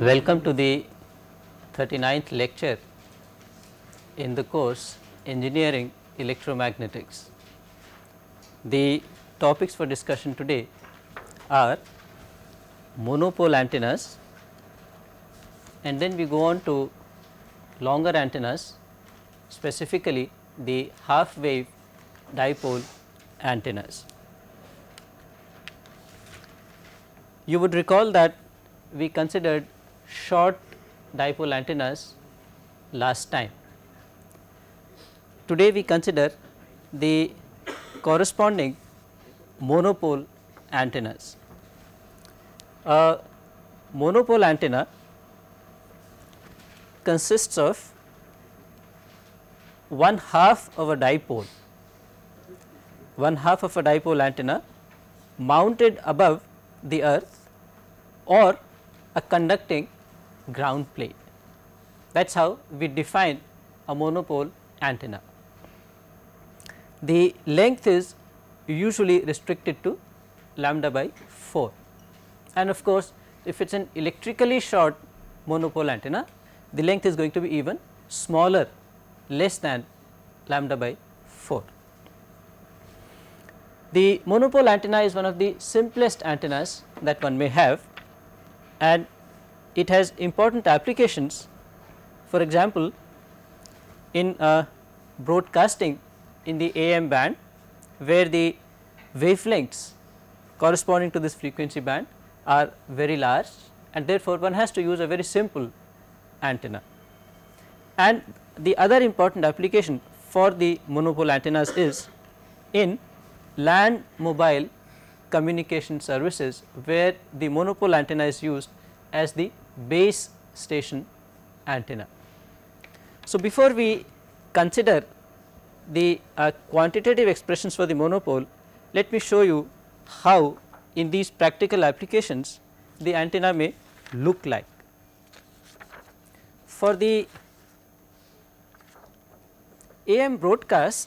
Welcome to the 39th lecture in the course Engineering Electromagnetics. The topics for discussion today are monopole antennas, and then we go on to longer antennas, specifically the half wave dipole antennas. You would recall that we considered short dipole antennas last time. Today we consider the corresponding monopole antennas. A monopole antenna consists of one half of a dipole antenna mounted above the earth or a conducting ground plate. That is how we define a monopole antenna. The length is usually restricted to lambda by 4, and of course, if it is an electrically short monopole antenna, the length is going to be even smaller, less than lambda by 4. The monopole antenna is one of the simplest antennas that one may have, and it has important applications. For example, in broadcasting in the AM band, where the wavelengths corresponding to this frequency band are very large, and therefore, one has to use a very simple antenna. And the other important application for the monopole antennas is in land mobile communication services, where the monopole antenna is used as the base station antenna. So, before we consider the quantitative expressions for the monopole, let me show you how in these practical applications the antenna may look like. For the AM broadcast,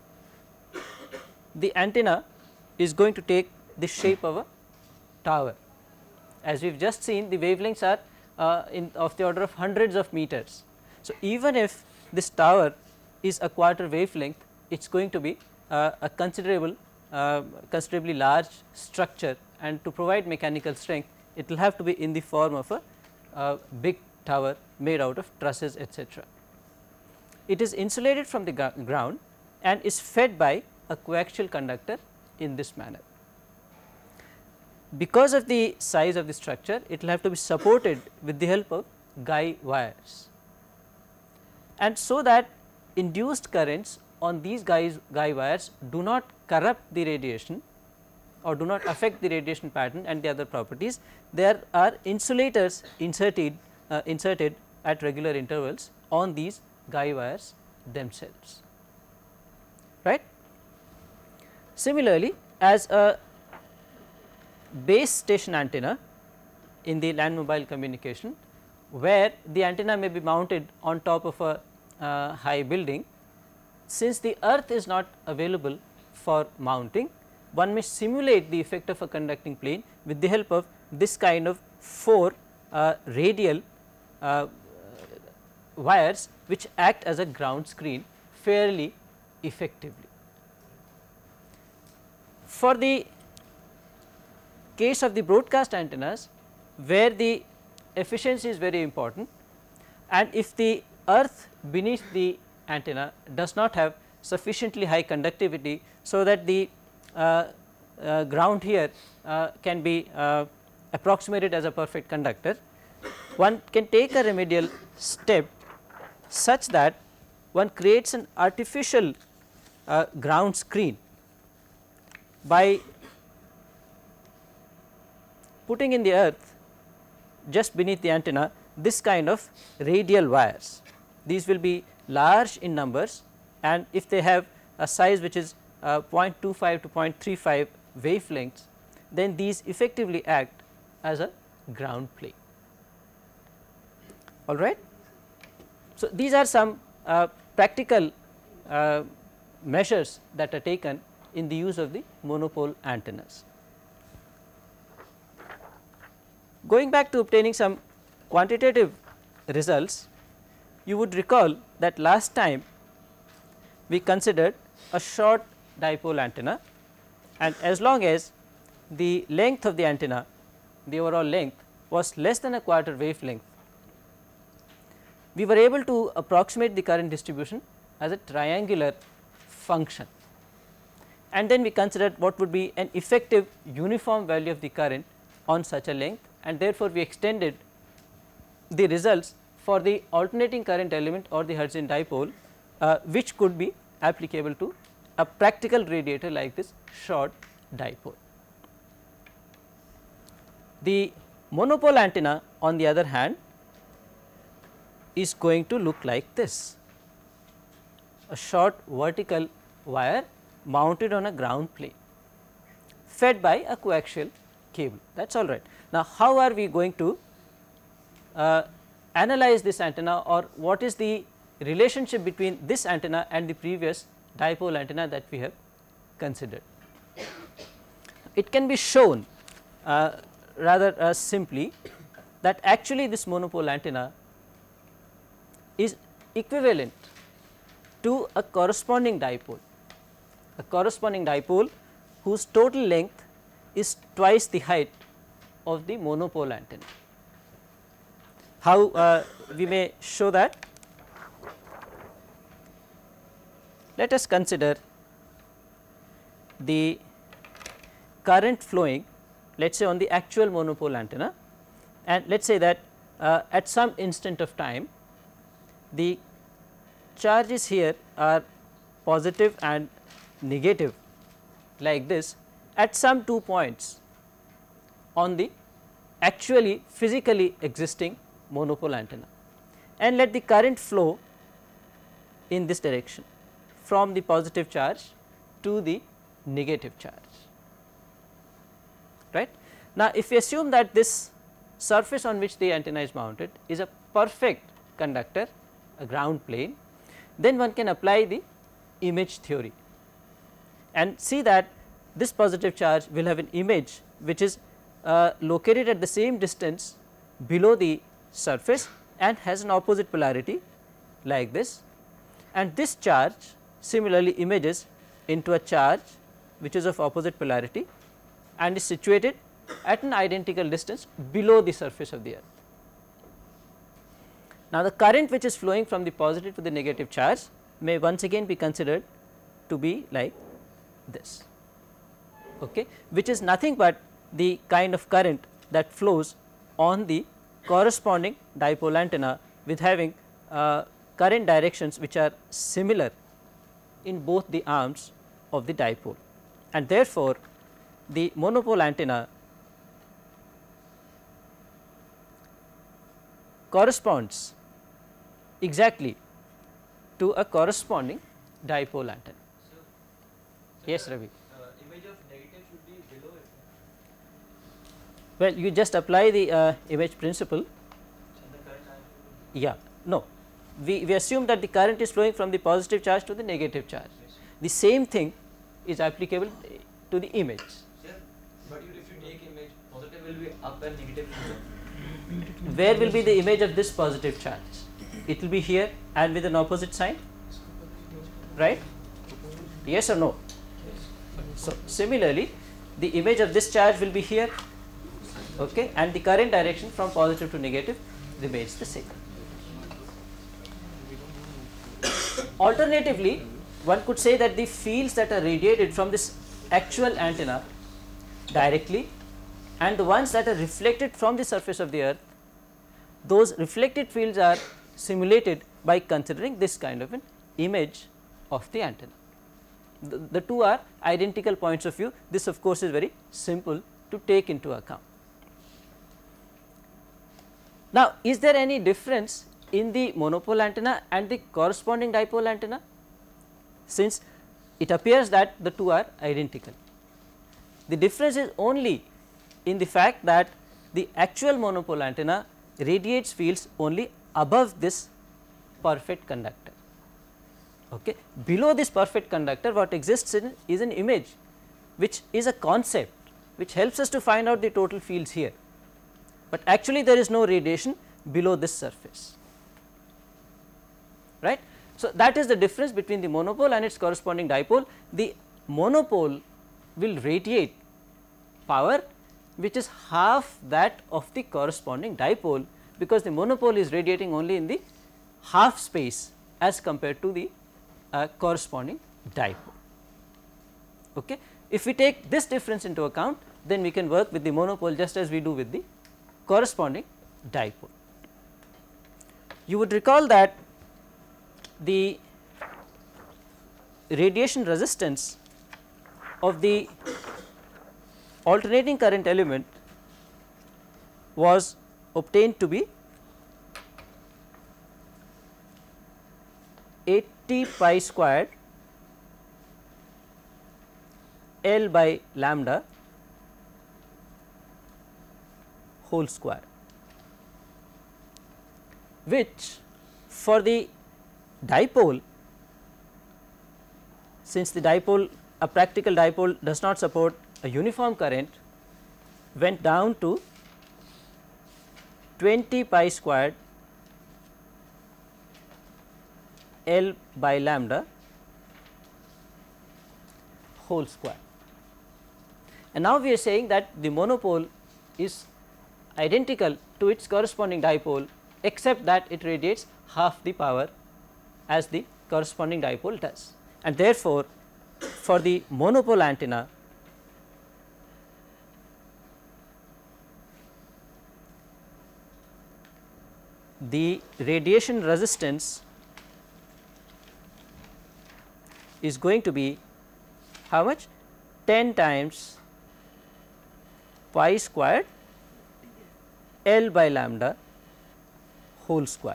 the antenna is going to take the shape of a tower. As we have just seen, the wavelengths are of the order of hundreds of meters. So, even if this tower is a quarter wavelength, it is going to be a considerably large structure, and to provide mechanical strength, it will have to be in the form of a big tower made out of trusses, etc. It is insulated from the ground and is fed by a coaxial conductor in this manner. Because of the size of the structure, it will have to be supported with the help of guy wires, and so that induced currents on these guy wires do not corrupt the radiation or do not affect the radiation pattern and the other properties. There are insulators inserted at regular intervals on these guy wires themselves, right. Similarly, as a base station antenna in the land mobile communication, where the antenna may be mounted on top of a high building, since the earth is not available for mounting, one may simulate the effect of a conducting plane with the help of this kind of 4 radial wires, which act as a ground screen fairly effectively. For the case of the broadcast antennas, where the efficiency is very important, and if the earth beneath the antenna does not have sufficiently high conductivity, so that the ground here can be approximated as a perfect conductor, one can take a remedial step such that one creates an artificial ground screen by putting in the earth just beneath the antenna this kind of radial wires. These will be large in numbers, and if they have a size which is 0.25 to 0.35 wavelengths, then these effectively act as a ground plane. All right. So, these are some practical measures that are taken in the use of the monopole antennas. Going back to obtaining some quantitative results, you would recall that last time we considered a short dipole antenna, and as long as the length of the antenna, the overall length was less than a quarter wavelength, we were able to approximate the current distribution as a triangular function. And then we considered what would be an effective uniform value of the current on such a length, and therefore, we extended the results for the alternating current element or the Hertzian dipole, which could be applicable to a practical radiator like this short dipole. The monopole antenna, on the other hand, is going to look like this: a short vertical wire mounted on a ground plane, fed by a coaxial cable. That is all right. Now, how are we going to analyze this antenna, or what is the relationship between this antenna and the previous dipole antenna that we have considered? It can be shown rather simply that actually this monopole antenna is equivalent to a corresponding dipole whose total length is twice the height of the monopole antenna. How we may show that? Let us consider the current flowing, let us say, on the actual monopole antenna, and let us say that at some instant of time the charges here are positive and negative like this at some 2 points on the actually physically existing monopole antenna, and let the current flow in this direction from the positive charge to the negative charge, right. Now, if we assume that this surface on which the antenna is mounted is a perfect conductor, a ground plane, then one can apply the image theory and see that this positive charge will have an image which is located at the same distance below the surface and has an opposite polarity like this, and this charge similarly images into a charge which is of opposite polarity and is situated at an identical distance below the surface of the earth. Now, the current which is flowing from the positive to the negative charge may once again be considered to be like this, okay, which is nothing but the kind of current that flows on the corresponding dipole antenna with having current directions which are similar in both the arms of the dipole, and therefore, the monopole antenna corresponds exactly to a corresponding dipole antenna. So, yes, Ravi. Image of negative should be below it. Well, you just apply the image principle. And the current Yeah, no, we assume that the current is flowing from the positive charge to the negative charge. Yes. The same thing is applicable to the image. Sir, but if you take image, positive will be up and negative will be down. Where will be the image of this positive charge? It will be here and with an opposite sign, right? Yes or no? So, similarly, the image of this charge will be here, okay, and the current direction from positive to negative remains the same. Alternatively, one could say that the fields that are radiated from this actual antenna directly and the ones that are reflected from the surface of the earth, those reflected fields are simulated by considering this kind of an image of the antenna. The two are identical points of view. This of course is very simple to take into account. Now, is there any difference in the monopole antenna and the corresponding dipole antenna, since it appears that the two are identical? The difference is only in the fact that the actual monopole antenna radiates fields only above this perfect conductor. Okay. Below this perfect conductor, what exists in is an image which is a concept which helps us to find out the total fields here, but actually there is no radiation below this surface, right. So, that is the difference between the monopole and its corresponding dipole. The monopole will radiate power which is half that of the corresponding dipole, because the monopole is radiating only in the half space as compared to the corresponding dipole. Okay. If we take this difference into account, then we can work with the monopole just as we do with the corresponding dipole. You would recall that the radiation resistance of the alternating current element was obtained to be 80 pi squared L by lambda whole square, which for the dipole, since the dipole, a practical dipole does not support a uniform current, went down to 20 pi squared L by lambda whole square. And now we are saying that the monopole is identical to its corresponding dipole, except that it radiates half the power as the corresponding dipole does. And therefore, for the monopole antenna, the radiation resistance is going to be how much? 10 times pi squared L by lambda whole square.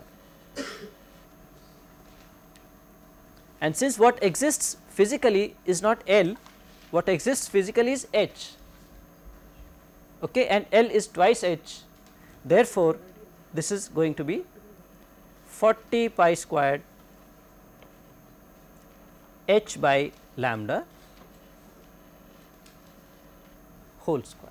And since what exists physically is not L, what exists physically is H, okay, and L is twice H. Therefore, this is going to be 40 pi squared H by lambda whole square,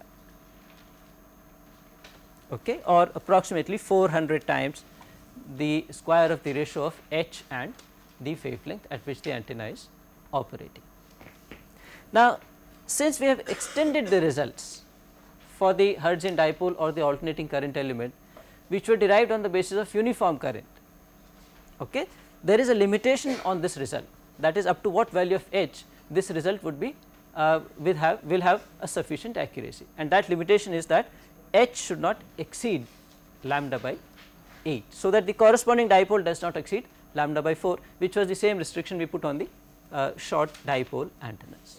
okay, or approximately 400 times the square of the ratio of H and the wavelength at which the antenna is operating. Now, since we have extended the results for the Hertzian dipole or the alternating current element, which were derived on the basis of uniform current, okay, there is a limitation on this result, that is up to what value of H this result would be will have a sufficient accuracy, and that limitation is that H should not exceed lambda by 8. So, that the corresponding dipole does not exceed lambda by 4, which was the same restriction we put on the short dipole antennas.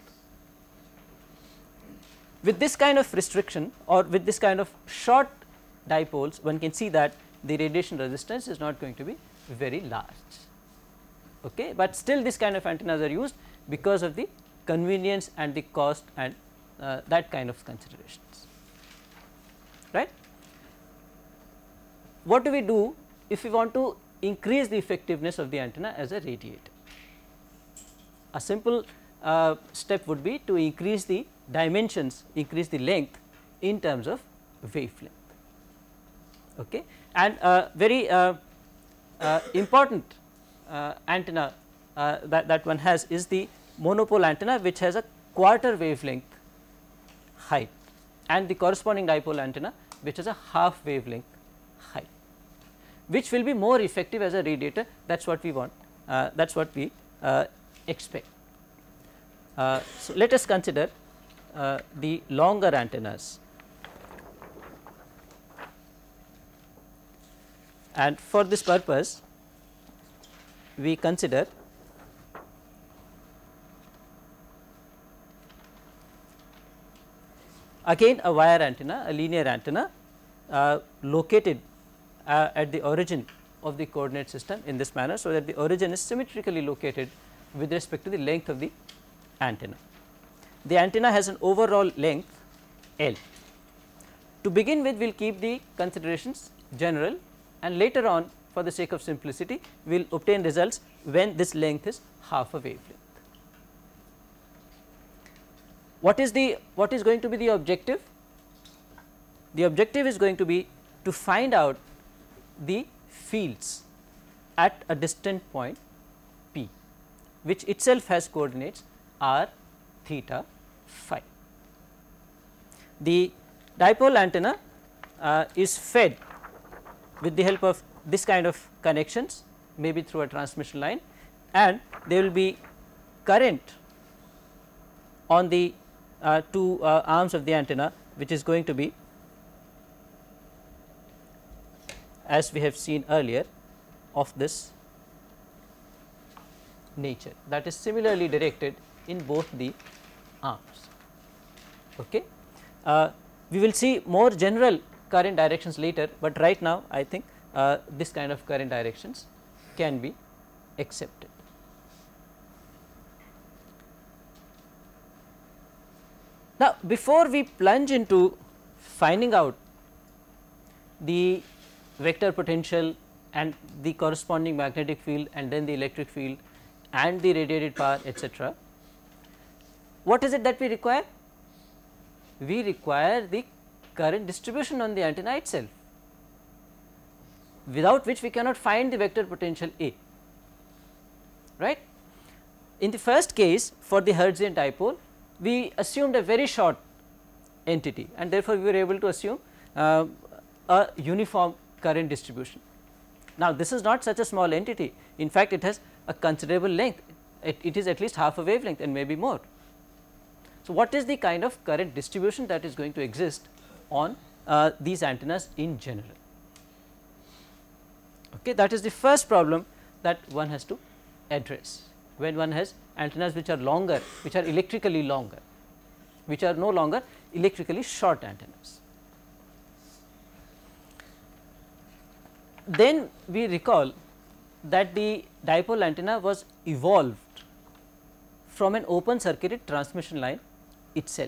With this kind of restriction or with this kind of short dipoles, one can see that the radiation resistance is not going to be very large, okay, but still this kind of antennas are used because of the convenience and the cost and that kind of considerations, right. What do we do if we want to increase the effectiveness of the antenna as a radiator? A simple step would be to increase the dimensions, increase the length in terms of wavelength, okay. And very important antenna that one has is the monopole antenna, which has a quarter wavelength height, and the corresponding dipole antenna which has a half wavelength height, which will be more effective as a radiator. That is what we want, that is what we expect. So, let us consider the longer antennas, and for this purpose we consider again a wire antenna, a linear antenna located at the origin of the coordinate system in this manner. So, that the origin is symmetrically located with respect to the length of the antenna. The antenna has an overall length L. To begin with, we will keep the considerations general, and later on, for the sake of simplicity, we will obtain results when this length is half a wavelength. What is going to be the objective? The objective is going to be to find out the fields at a distant point P, which itself has coordinates r, theta, phi. The dipole antenna is fed with the help of this kind of connections, maybe through a transmission line, and there will be current on the two arms of the antenna, which is going to be, as we have seen earlier, of this nature, that is similarly directed in both the arms. Okay. We will see more general current directions later, but right now I think this kind of current directions can be accepted. Now, before we plunge into finding out the vector potential and the corresponding magnetic field and then the electric field and the radiated power, etc., what is it that we require? We require the current distribution on the antenna itself, without which we cannot find the vector potential A, right. In the first case, for the Hertzian dipole, we assumed a very short entity, and therefore, we were able to assume a uniform current distribution. Now, this is not such a small entity. In fact, it has a considerable length. It is at least half a wavelength and maybe more. So, what is the kind of current distribution that is going to exist on these antennas in general? Okay, that is the first problem that one has to address when one has antennas which are longer, which are electrically longer, which are no longer electrically short antennas. Then we recall that the dipole antenna was evolved from an open circuited transmission line itself,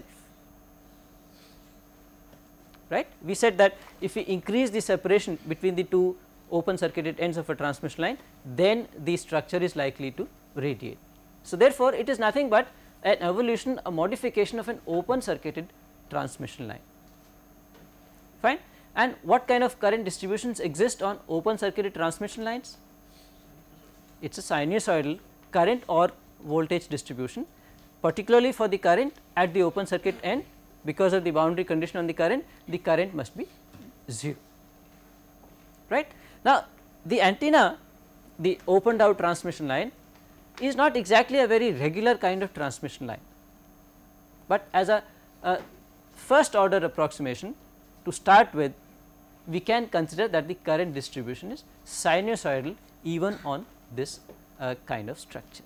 right. We said that if we increase the separation between the two open circuited ends of a transmission line, then the structure is likely to radiate. So, therefore, it is nothing but an evolution, a modification of an open circuited transmission line, fine. And what kind of current distributions exist on open circuited transmission lines? It is a sinusoidal current or voltage distribution, particularly for the current at the open circuit end. Because of the boundary condition on the current must be 0, right. Now, the antenna, the opened out transmission line, is not exactly a very regular kind of transmission line, but as a first order approximation to start with, we can consider that the current distribution is sinusoidal even on this kind of structure.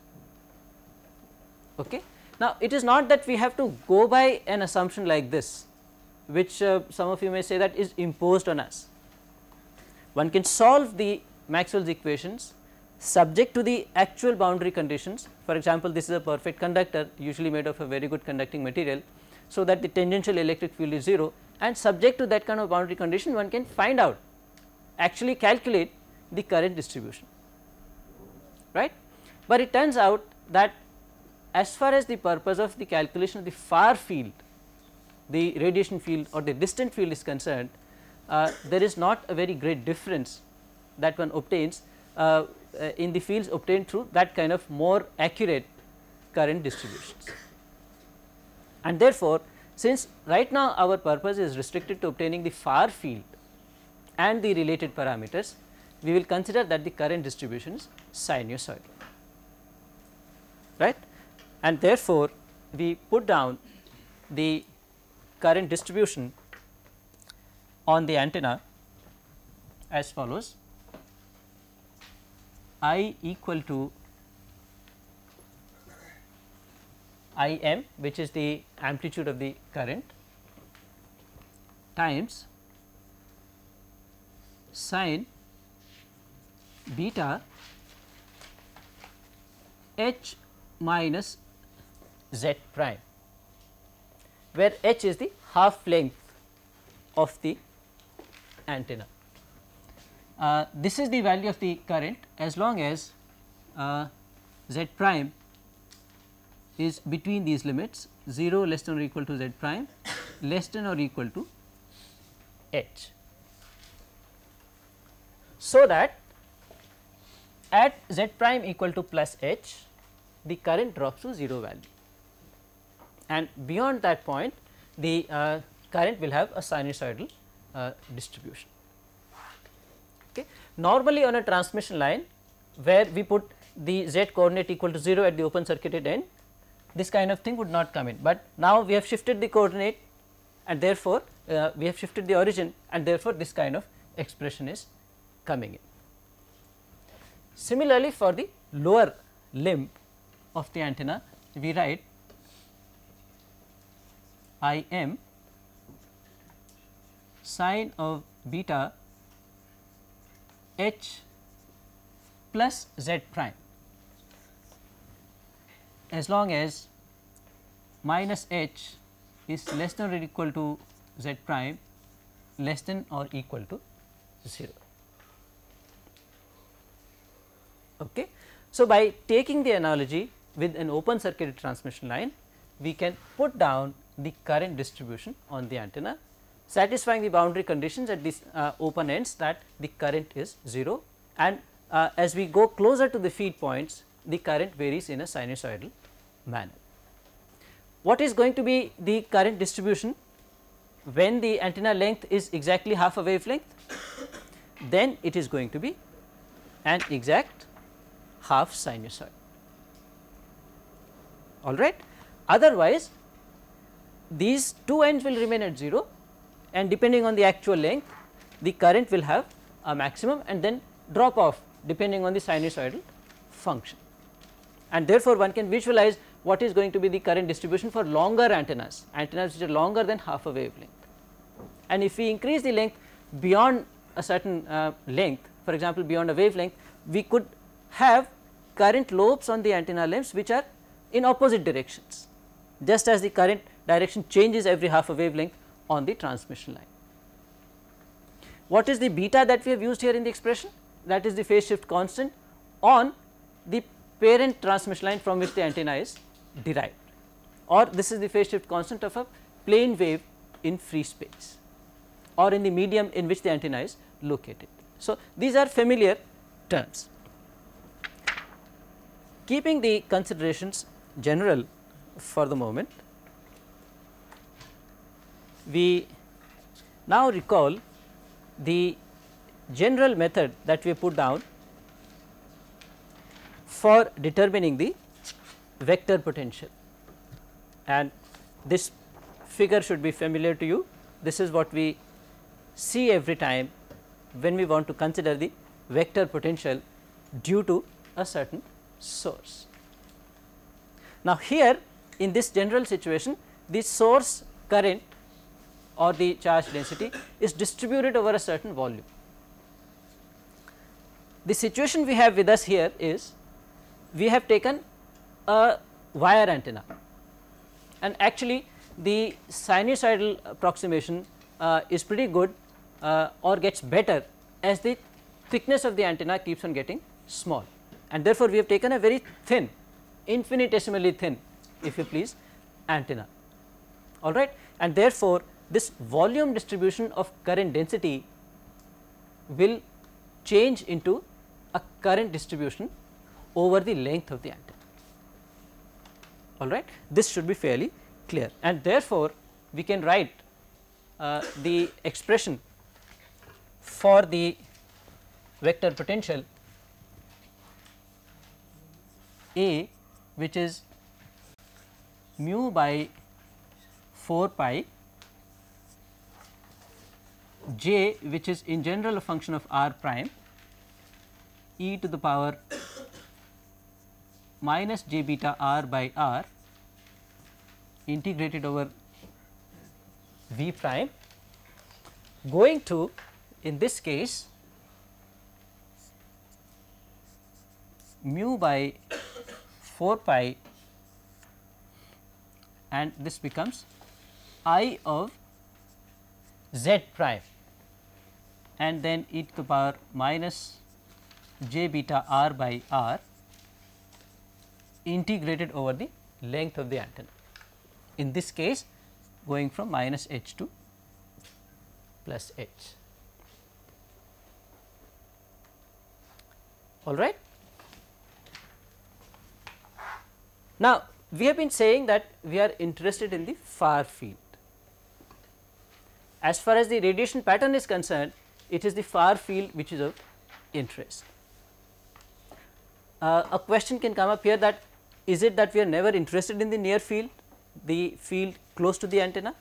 Okay. Now, it is not that we have to go by an assumption like this, which some of you may say that is imposed on us. One can solve the Maxwell's equations subject to the actual boundary conditions. For example, this is a perfect conductor, usually made of a very good conducting material, so that the tangential electric field is 0, and subject to that kind of boundary condition, one can find out, actually calculate the current distribution, right. But it turns out that as far as the purpose of the calculation of the far field, the radiation field or the distant field is concerned, there is not a very great difference that one obtains in the fields obtained through that kind of more accurate current distributions. And therefore, since right now our purpose is restricted to obtaining the far field and the related parameters, we will consider that the current distribution is sinusoidal, right. And therefore, we put down the current distribution on the antenna as follows: I equal to I m, which is the amplitude of the current, times sin beta h minus z prime, where h is the half length of the antenna. This is the value of the current as long as z prime is between these limits 0 less than or equal to z prime less than or equal to h. so that at z prime equal to plus h the current drops to 0 value, and beyond that point the current will have a sinusoidal distribution. Okay. Normally on a transmission line where we put the z coordinate equal to 0 at the open circuited end, this kind of thing would not come in, but now we have shifted the coordinate and therefore, we have shifted the origin and therefore, this kind of expression is coming in. Similarly, for the lower limb of the antenna, we write I m sine of beta h plus z prime, as long as minus h is less than or equal to z prime less than or equal to 0. Okay. So, by taking the analogy with an open circuited transmission line, we can put down the current distribution on the antenna, satisfying the boundary conditions at these open ends that the current is 0, and as we go closer to the feed points, the current varies in a sinusoidal manner. What is going to be the current distribution when the antenna length is exactly half a wavelength? Then it is going to be an exact half sinusoid, all right. Otherwise, these two ends will remain at 0, and depending on the actual length, the current will have a maximum and then drop off depending on the sinusoidal function, and therefore, one can visualize what is going to be the current distribution for longer antennas, antennas which are longer than half a wavelength. And if we increase the length beyond a certain length, for example, beyond a wavelength, we could have current lobes on the antenna limbs which are in opposite directions, just as the current direction changes every half a wavelength on the transmission line. What is the beta that we have used here in the expression? That is the phase shift constant on the parent transmission line from which the antenna is derived, or this is the phase shift constant of a plane wave in free space or in the medium in which the antenna is located. So, these are familiar terms. Keeping the considerations general for the moment, we now recall the general method that we put down for determining the vector potential, and this figure should be familiar to you. This is what we see every time when we want to consider the vector potential due to a certain source. Now, here in this general situation, the source current or the charge density is distributed over a certain volume. The situation we have with us here is we have taken a wire antenna, and actually the sinusoidal approximation is pretty good or gets better as the thickness of the antenna keeps on getting small, and therefore, we have taken a very thin, infinitesimally thin, if you please, antenna, all right, and therefore, this volume distribution of current density will change into a current distribution over the length of the antenna, all right. This should be fairly clear, and therefore, we can write the expression for the vector potential A, which is mu by 4 pi j, which is in general a function of r prime, e to the power minus j beta r by r integrated over v prime, going to, in this case, mu by 4 pi, and this becomes I of z prime, and then e to the power minus j beta r by r integrated over the length of the antenna, in this case going from minus h to plus h. all right. Now, we have been saying that we are interested in the far field. As far as the radiation pattern is concerned, it is the far field which is of interest. A question can come up here, that is it that we are never interested in the near field, the field close to the antenna?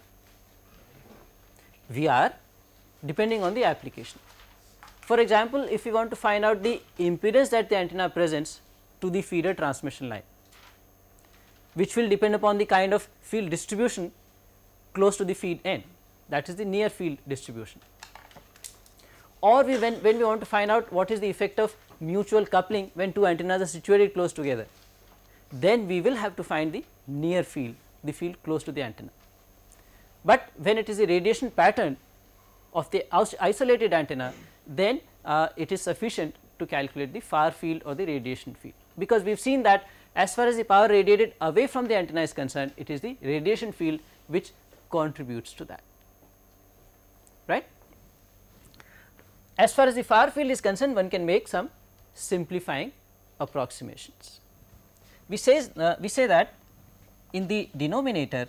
We are, depending on the application. For example, if we want to find out the impedance that the antenna presents to the feeder transmission line, which will depend upon the kind of field distribution close to the feed end, that is the near field distribution. Or when we want to find out what is the effect of mutual coupling when two antennas are situated close together, then we will have to find the near field, the field close to the antenna. But when it is a radiation pattern of the isolated antenna, then it is sufficient to calculate the far field or the radiation field, because we have seen that as far as the power radiated away from the antenna is concerned, it is the radiation field which contributes to that, right. As far as the far field is concerned, one can make some simplifying approximations. We say that in the denominator,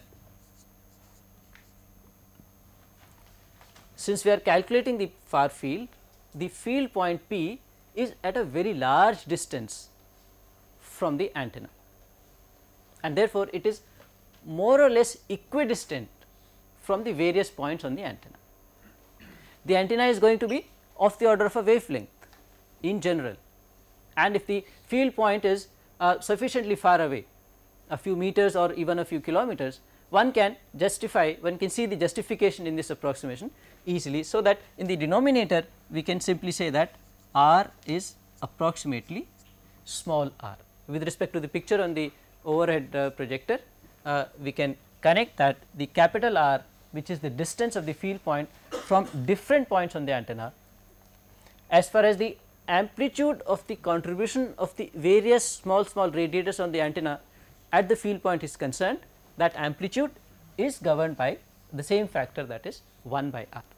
since we are calculating the far field, the field point P is at a very large distance from the antenna, and therefore, it is more or less equidistant from the various points on the antenna. The antenna is going to be of the order of a wavelength in general, and if the field point is sufficiently far away, a few meters or even a few kilometers, one can see the justification in this approximation easily. So, that in the denominator we can simply say that r is approximately small r. With respect to the picture on the overhead projector, we can connect that the capital R, which is the distance of the field point from different points on the antenna, as far as the amplitude of the contribution of the various small radiators on the antenna at the field point is concerned, that amplitude is governed by the same factor, that is 1 by r.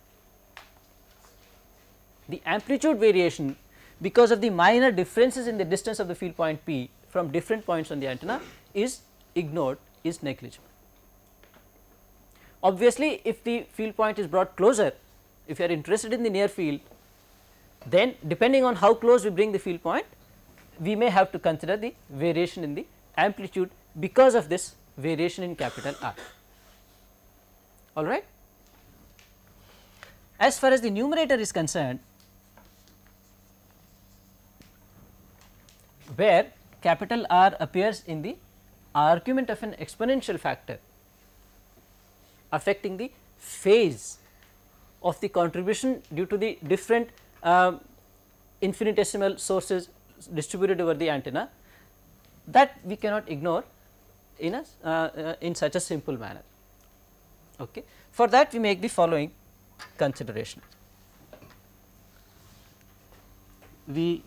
The amplitude variation, because of the minor differences in the distance of the field point P from different points on the antenna, is ignored, is negligible. Obviously, if the field point is brought closer, if you are interested in the near field, then depending on how close we bring the field point, we may have to consider the variation in the amplitude because of this variation in capital R. All right. As far as the numerator is concerned, where capital R appears in the argument of an exponential factor affecting the phase of the contribution due to the different infinitesimal sources distributed over the antenna, that we cannot ignore in such a simple manner. Okay. For that, we make the following consideration. We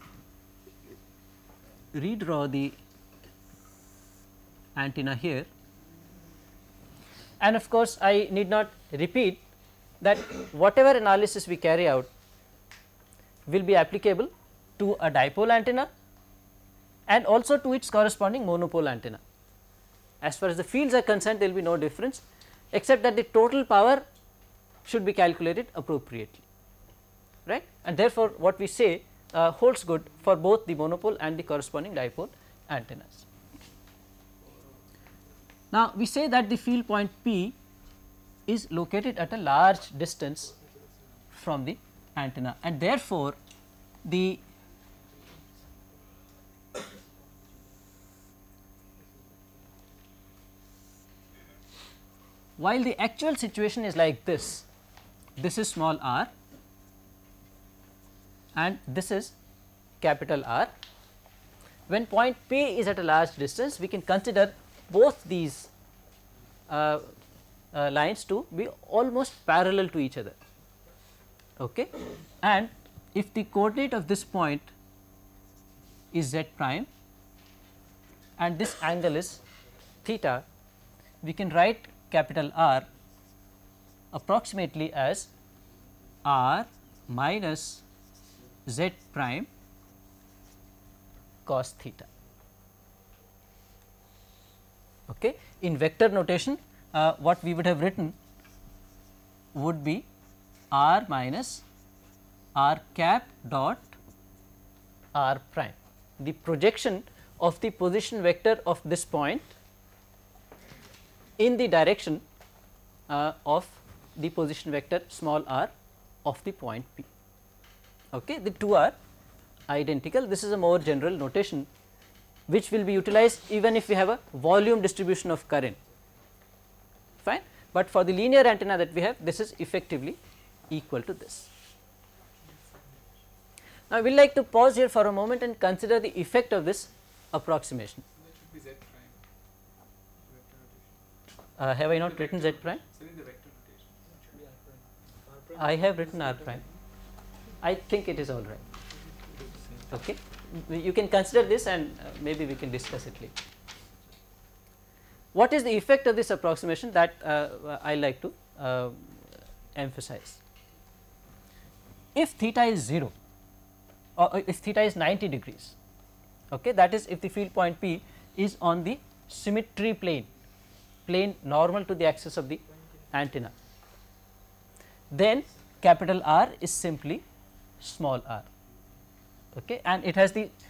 redraw the antenna here, and of course, I need not repeat that whatever analysis we carry out will be applicable to a dipole antenna and also to its corresponding monopole antenna. As far as the fields are concerned, there will be no difference, except that the total power should be calculated appropriately, right, and therefore, what we say holds good for both the monopole and the corresponding dipole antennas. Now, we say that the field point P is located at a large distance from the antenna, and therefore, while the actual situation is like this is small r and this is capital R. When point P is at a large distance, we can consider both these lines to be almost parallel to each other, okay. And if the coordinate of this point is z prime and this angle is theta, we can write capital R approximately as r minus z prime cos theta. Okay. In vector notation, what we would have written would be r minus r cap dot r prime, the projection of the position vector of this point in the direction of the position vector small r of the point P. Okay. The two are identical. This is a more general notation which will be utilized even if we have a volume distribution of current, fine, but for the linear antenna that we have, this is effectively equal to this. Now, we will like to pause here for a moment and consider the effect of this approximation. That should be z prime. Vector notation. Have I not written z prime? So in the vector notation, that should be r prime. R prime. I have written r prime. I think it is all right. Okay. You can consider this and maybe we can discuss it later. What is the effect of this approximation that I like to emphasize? If theta is 0 or if theta is 90 degrees, okay, that is if the field point P is on the symmetry plane, plane normal to the axis of the antenna, then capital R is simply small r, okay, and it has the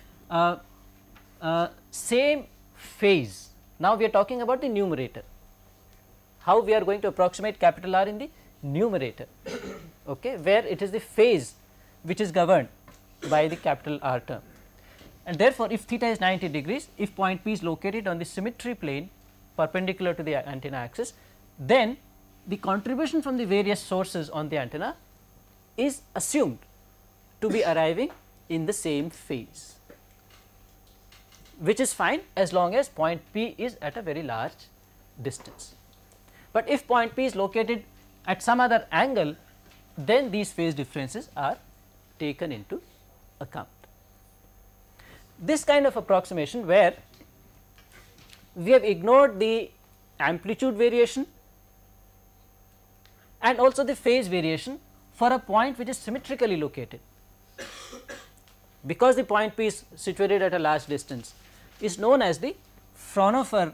same phase. Now, we are talking about the numerator, how we are going to approximate capital R in the numerator, okay, where it is the phase which is governed by the capital R term. And therefore, if theta is 90 degrees, if point P is located on the symmetry plane perpendicular to the antenna axis, then the contribution from the various sources on the antenna is assumed to be arriving in the same phase, which is fine as long as point P is at a very large distance. But if point P is located at some other angle, then these phase differences are taken into account. This kind of approximation, where we have ignored the amplitude variation and also the phase variation for a point which is symmetrically located, because the point P is situated at a large distance, is known as the Fraunhofer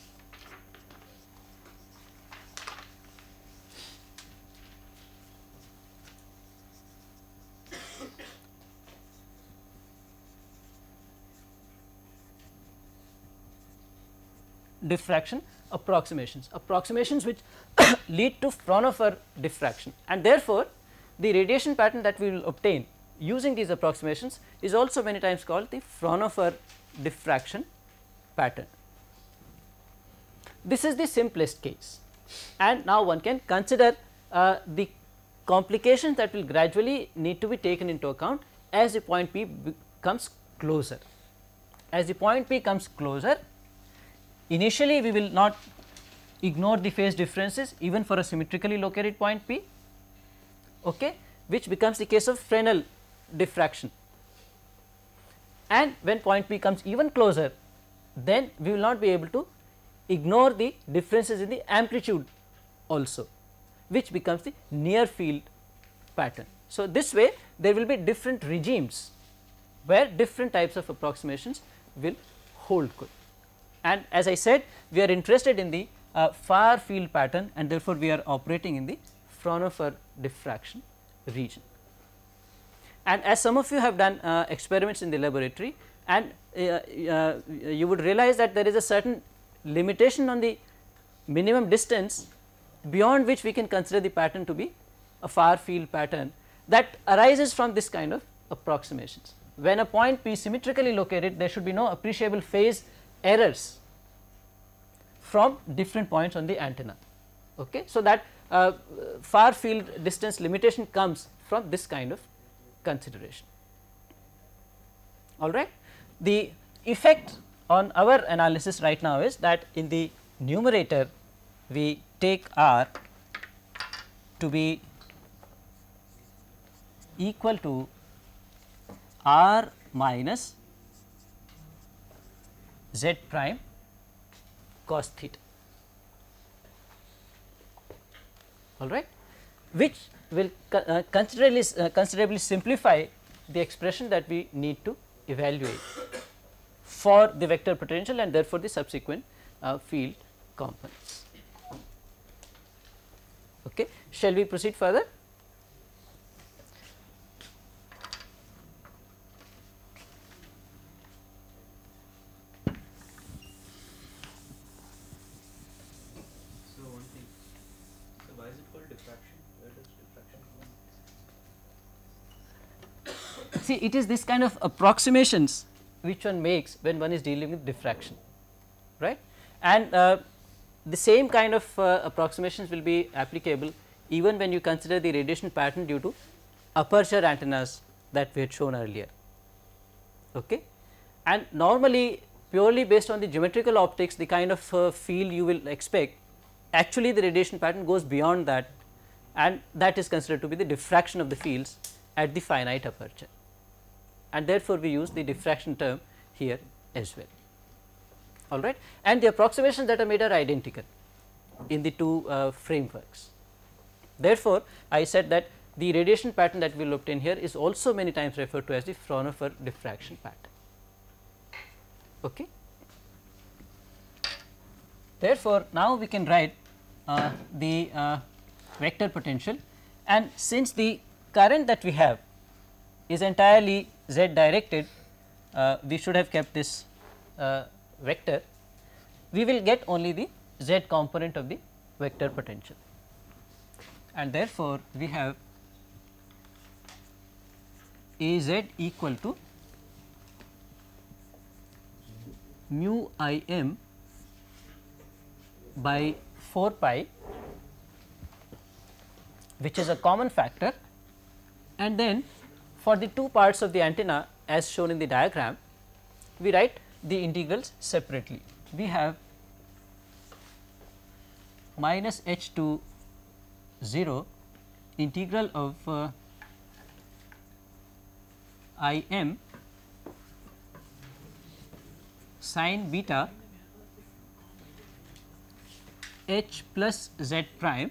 diffraction approximations, approximations which lead to Fraunhofer diffraction, and therefore, the radiation pattern that we will obtain using these approximations is also many times called the Fraunhofer diffraction pattern. This is the simplest case, and now one can consider the complications that will gradually need to be taken into account as the point P comes closer. As the point P comes closer, initially we will not ignore the phase differences even for a symmetrically located point P, okay, which becomes the case of Fresnel diffraction. And when point P comes even closer, then we will not be able to ignore the differences in the amplitude also, which becomes the near field pattern. So, this way there will be different regimes where different types of approximations will hold good. And as I said, we are interested in the far field pattern, and therefore, we are operating in the Fraunhofer diffraction region. And as some of you have done experiments in the laboratory, and you would realize that there is a certain limitation on the minimum distance beyond which we can consider the pattern to be a far field pattern, that arises from this kind of approximations. When a point P is symmetrically located, there should be no appreciable phase errors from different points on the antenna. Okay. So, that far field distance limitation comes from this kind of consideration. All right. The effect on our analysis right now is that in the numerator we take R to be equal to R minus z prime cos theta, all right, which will considerably simplify the expression that we need to evaluate. for the vector potential and therefore, the subsequent field components. Okay. Shall we proceed further? So one thing. So why is it called diffraction? Where does diffraction come in? See, it is this kind of approximations which one makes when one is dealing with diffraction, right, and the same kind of approximations will be applicable even when you consider the radiation pattern due to aperture antennas that we had shown earlier. Okay. And normally purely based on the geometrical optics, the kind of field you will expect, actually the radiation pattern goes beyond that, and that is considered to be the diffraction of the fields at the finite aperture, and therefore, we use the diffraction term here as well. All right, and the approximations that are made are identical in the two frameworks. Therefore, I said that the radiation pattern that we will obtain here is also many times referred to as the Fraunhofer diffraction pattern. Okay. Therefore, now we can write the vector potential, and since the current that we have is entirely z directed, we should have kept this vector, we will get only the z component of the vector potential, and therefore, we have A z equal to mu I m by 4 pi, which is a common factor, and then for the two parts of the antenna as shown in the diagram, we write the integrals separately. We have minus h to 0 integral of I m sin beta h plus z prime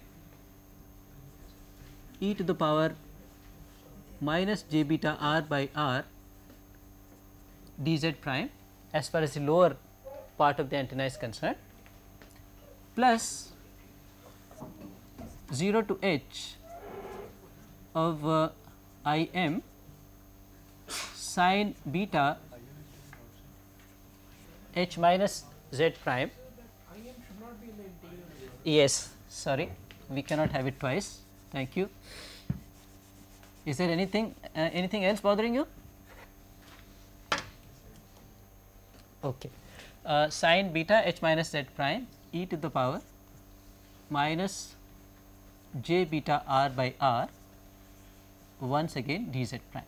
e to the power minus j beta r by r dz prime as far as the lower part of the antenna is concerned, plus 0 to h of I m sin beta h minus z prime. Yes, sorry, we cannot have it twice. Thank you. Is there anything else bothering you? Okay. Sin beta h minus z prime e to the power minus j beta r by r, once again dz prime.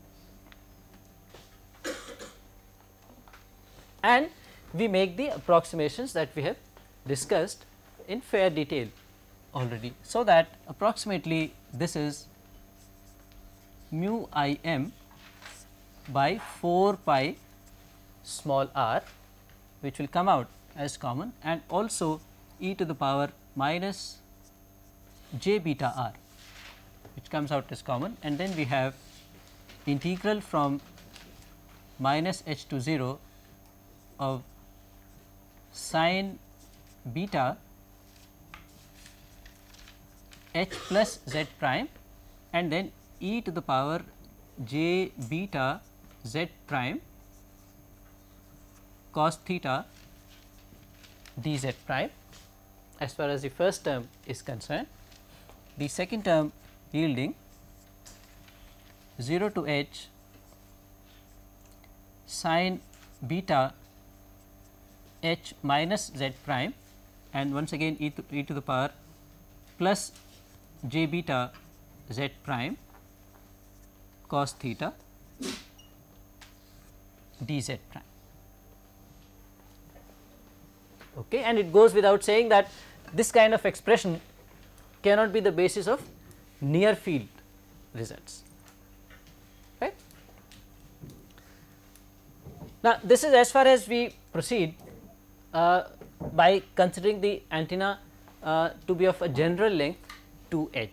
And we make the approximations that we have discussed in fair detail already. So, that approximately this is mu I m by 4 pi small r, which will come out as common, and also e to the power minus j beta r, which comes out as common, and then we have integral from minus h to 0 of sin beta h plus z prime, and then e to the power j beta z prime cos theta dz prime as far as the first term is concerned. The second term yielding 0 to h sin beta h minus z prime, and once again e to the power plus j beta z prime cos theta dz prime. Okay, and it goes without saying that this kind of expression cannot be the basis of near field results, right. Now, this is as far as we proceed by considering the antenna to be of a general length 2h.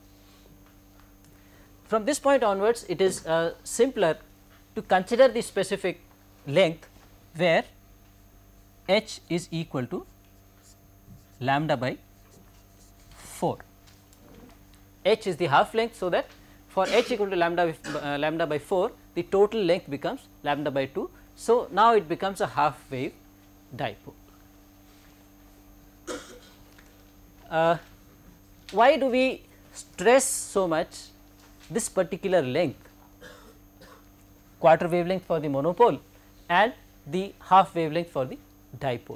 From this point onwards, it is simpler to consider the specific length where h is equal to lambda by 4. H is the half length, so that for h equal to lambda by 4, the total length becomes lambda by 2. So, now it becomes a half wave dipole. Why do we stress so much this particular length, quarter wavelength for the monopole and the half wavelength for the dipole?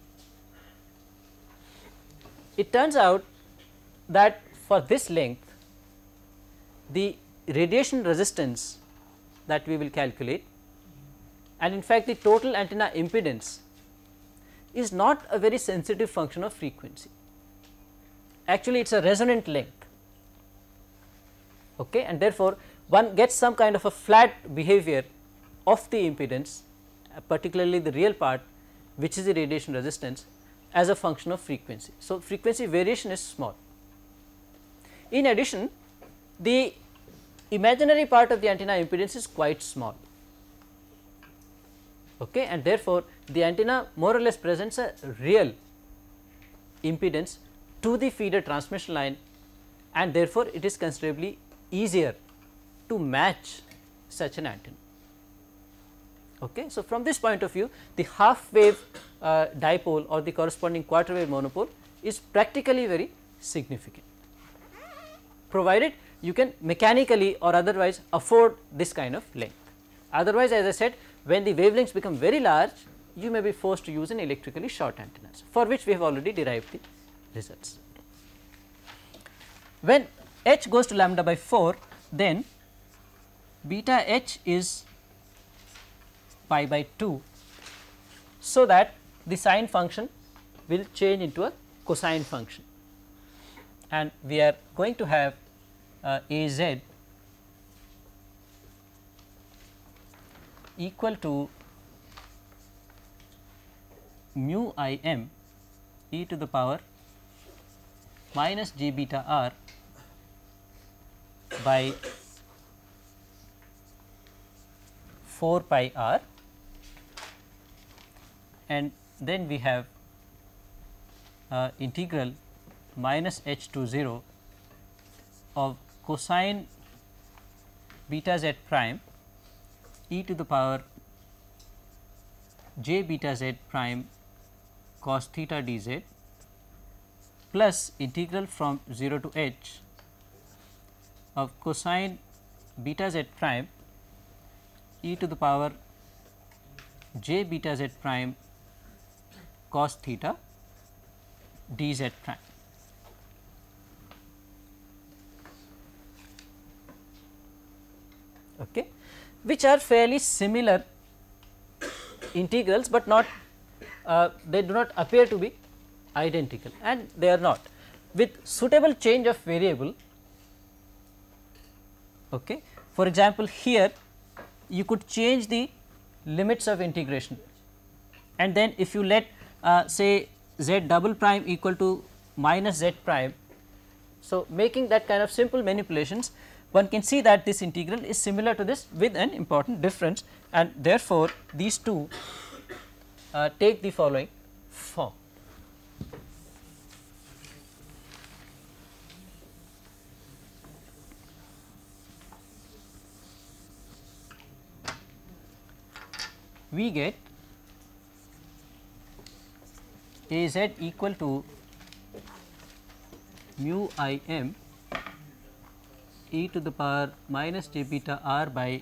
It turns out that for this length, the radiation resistance that we will calculate, and in fact the total antenna impedance, is not a very sensitive function of frequency. Actually, it is a resonant length, okay, and therefore, one gets some kind of a flat behavior of the impedance, particularly the real part, which is the radiation resistance, as a function of frequency. So, frequency variation is small. In addition, the imaginary part of the antenna impedance is quite small, okay, and therefore, the antenna more or less presents a real impedance to the feeder transmission line, and therefore, it is considerably easier to match such an antenna. Okay. So, from this point of view, the half wave dipole or the corresponding quarter wave monopole is practically very significant, provided you can mechanically or otherwise afford this kind of length. Otherwise, as I said, when the wavelengths become very large, you may be forced to use an electrically short antennas, for which we have already derived the results. When h goes to lambda by 4, then beta h is pi by 2, so that the sine function will change into a cosine function, and we are going to have Az equal to mu I m e to the power minus j beta r by 4 pi r, and then we have integral minus h to 0 of cosine beta z prime e to the power j beta z prime cos theta dz plus integral from 0 to h of cosine beta z prime e to the power j beta z prime cos theta dz prime. Okay, which are fairly similar integrals, but not they do not appear to be identical, and they are not. With suitable change of variable, okay, for example, here you could change the limits of integration, and then if you let say z double prime equal to minus z prime. So, making that kind of simple manipulations, one can see that this integral is similar to this with an important difference, and therefore, these two take the following form. We get Az equal to mu I m e to the power minus j beta r by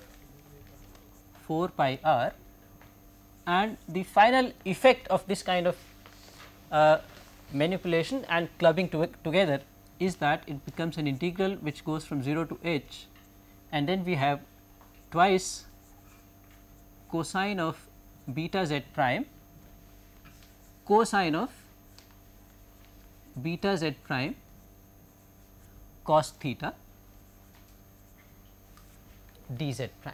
4 pi r, and the final effect of this kind of manipulation and clubbing together is that it becomes an integral which goes from 0 to h, and then we have twice cosine of beta z prime cosine of beta z prime cos theta dz prime.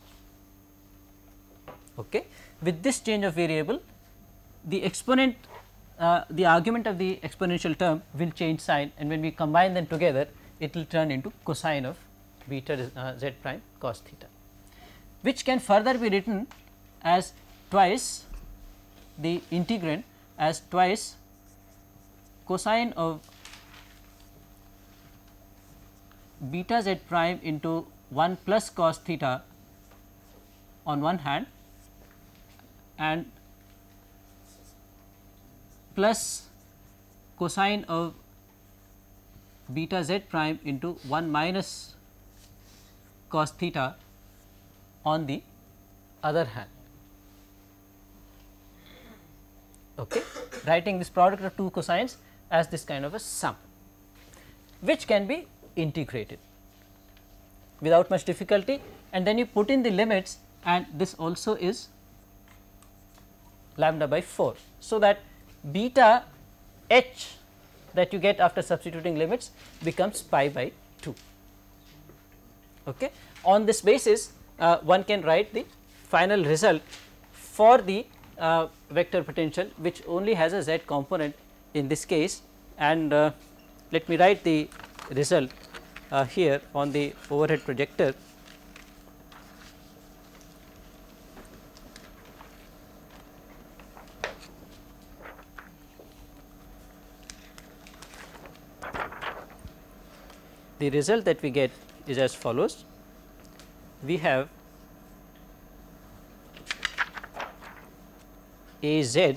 Okay. With this change of variable, the exponent the argument of the exponential term will change sign, and when we combine them together, it will turn into cosine of beta z prime cos theta, which can further be written as twice the integrand as twice cosine of beta z prime into 1 plus cos theta on one hand and plus cosine of beta z prime into 1 minus cos theta on the other hand. Okay. Writing this product of two cosines as this kind of a sum, which can be integrated without much difficulty, and then you put in the limits, and this also is lambda by 4. So, that beta h that you get after substituting limits becomes pi by 2. Okay. On this basis, one can write the final result for the vector potential, which only has a z component in this case, and let me write the result here on the overhead projector. The result that we get is as follows. We have A z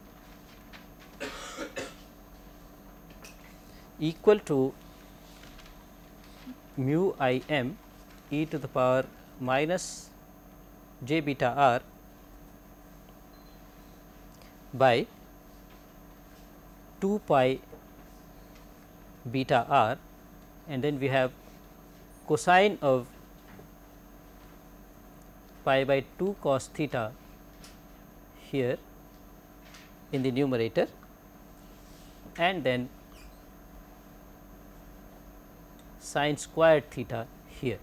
equal to mu I m e to the power minus j beta r by 2 pi beta r, and then we have cosine of pi by 2 cos theta here in the numerator, and then sine squared theta here.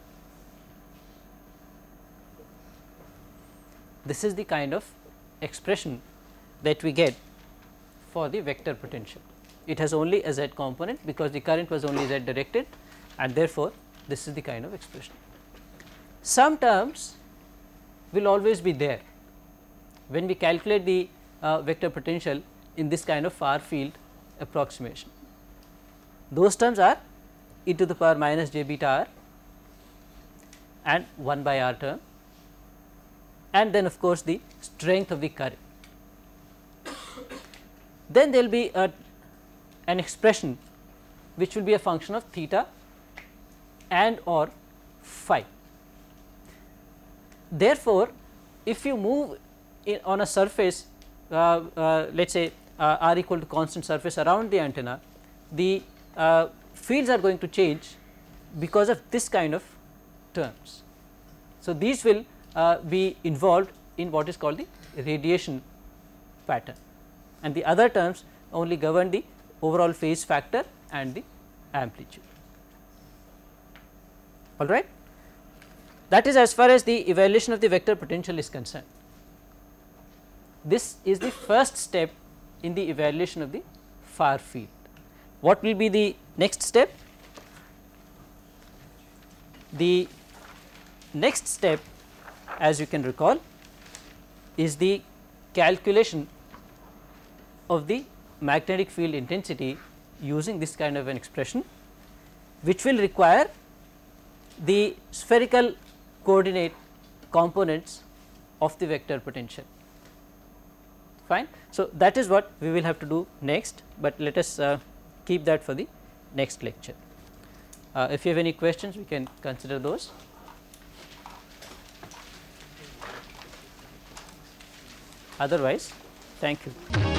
This is the kind of expression that we get for the vector potential. It has only a z component because the current was only z directed, and therefore, this is the kind of expression. Some terms will always be there when we calculate the vector potential in this kind of far field approximation. Those terms are e to the power minus j beta r and 1 by r term, and then of course, the strength of the current. Then there will be an expression which will be a function of theta and or phi. Therefore, if you move on a surface let us say r equal to constant surface around the antenna, the fields are going to change because of this kind of terms. So, these will be involved in what is called the radiation pattern, and the other terms only govern the overall phase factor and the amplitude. All right. That is as far as the evaluation of the vector potential is concerned. This is the first step in the evaluation of the far field. What will be the next step? The next step, as you can recall, is the calculation of the magnetic field intensity using this kind of an expression, which will require the spherical coordinate components of the vector potential. Fine. So, that is what we will have to do next, but let us keep that for the next lecture. If you have any questions, we can consider those. Otherwise, thank you.